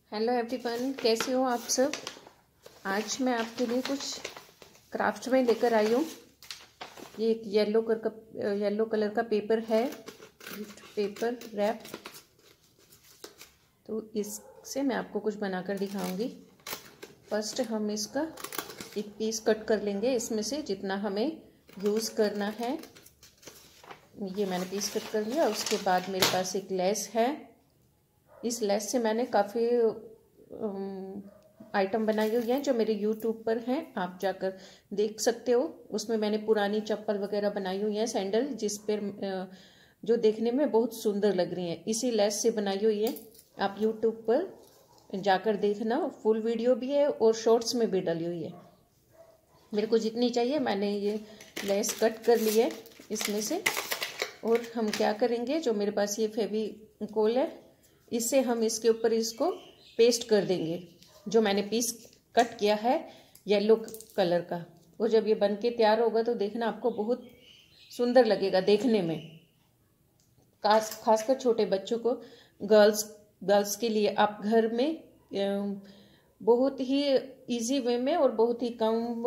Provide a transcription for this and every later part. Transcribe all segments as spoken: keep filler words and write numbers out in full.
Hello everyone, कैसे हो आप सब। आज मैं आपके लिए कुछ क्राफ्ट में लेकर आई हूँ। ये एक येलो कलर का येलो कलर का पेपर है, गिफ्ट पेपर रैप। तो इससे मैं आपको कुछ बनाकर दिखाऊंगी। फर्स्ट हम इसका एक पीस कट कर लेंगे, इसमें से जितना हमें यूज़ करना है। ये मैंने पीस कट कर लिया। उसके बाद मेरे पास एक लेस है। इस लेस से मैंने काफ़ी आइटम बनाई हुई हैं जो मेरे यूट्यूब पर हैं, आप जाकर देख सकते हो। उसमें मैंने पुरानी चप्पल वगैरह बनाई हुई हैं, सैंडल, जिस पर जो देखने में बहुत सुंदर लग रही हैं, इसी लेस से बनाई हुई है। आप यूट्यूब पर जाकर देखना, फुल वीडियो भी है और शॉर्ट्स में भी डली हुई है। मेरे को जितनी चाहिए मैंने ये लेस कट कर ली है इसमें से। और हम क्या करेंगे, जो मेरे पास ये फेविकोल है, इससे हम इसके ऊपर इसको पेस्ट कर देंगे। जो मैंने पीस कट किया है येलो कलर का, वो जब ये बन के तैयार होगा तो देखना आपको बहुत सुंदर लगेगा देखने में। खास खासकर छोटे बच्चों को, गर्ल्स गर्ल्स के लिए आप घर में बहुत ही इजी वे में और बहुत ही कम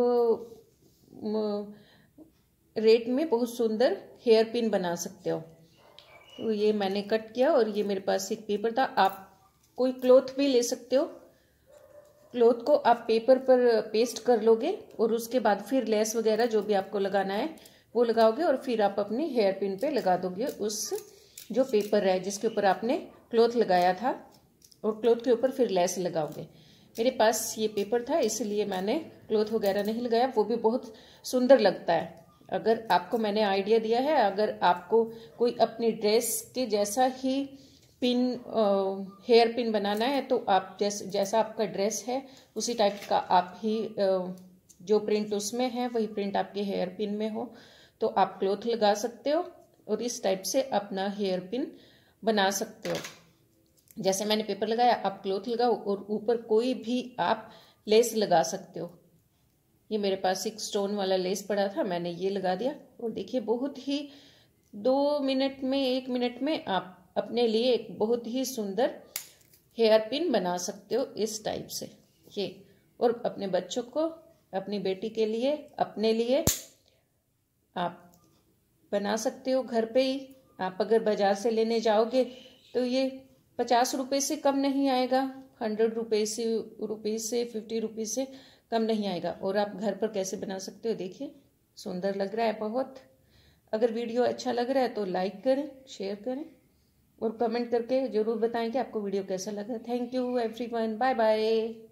रेट में बहुत सुंदर हेयर पिन बना सकते हो। तो ये मैंने कट किया और ये मेरे पास एक पेपर था। आप कोई क्लॉथ भी ले सकते हो। क्लॉथ को आप पेपर पर पेस्ट कर लोगे और उसके बाद फिर लेस वगैरह जो भी आपको लगाना है वो लगाओगे और फिर आप अपनी हेयर पिन पे लगा दोगे उस जो पेपर है जिसके ऊपर आपने क्लॉथ लगाया था, और क्लॉथ के ऊपर फिर लेस लगाओगे। मेरे पास ये पेपर था इसलिए मैंने क्लॉथ वगैरह नहीं लगाया, वो भी बहुत सुंदर लगता है। अगर आपको मैंने आइडिया दिया है, अगर आपको कोई अपनी ड्रेस के जैसा ही पिन हेयर पिन बनाना है तो आप जैस जैसा आपका ड्रेस है उसी टाइप का आप ही आ, जो प्रिंट उसमें है वही प्रिंट आपके हेयर पिन में हो तो आप क्लॉथ लगा सकते हो और इस टाइप से अपना हेयर पिन बना सकते हो। जैसे मैंने पेपर लगाया, आप क्लॉथ लगाओ और ऊपर कोई भी आप लेस लगा सकते हो। ये मेरे पास एक स्टोन वाला लेस पड़ा था, मैंने ये लगा दिया और देखिए बहुत ही दो मिनट में एक मिनट में आप अपने लिए एक बहुत ही सुंदर हेयर पिन बना सकते हो इस टाइप से ये। और अपने बच्चों को, अपनी बेटी के लिए, अपने लिए आप बना सकते हो घर पे ही। आप अगर बाजार से लेने जाओगे तो ये पचास रुपये से कम नहीं आएगा, हंड्रेड रुपये से रुपये से फिफ्टी रुपीज़ से कम नहीं आएगा। और आप घर पर कैसे बना सकते हो, देखिए सुंदर लग रहा है बहुत। अगर वीडियो अच्छा लग रहा है तो लाइक करें, शेयर करें और कमेंट करके ज़रूर बताएं कि आपको वीडियो कैसा लगा। Thank you everyone, bye bye.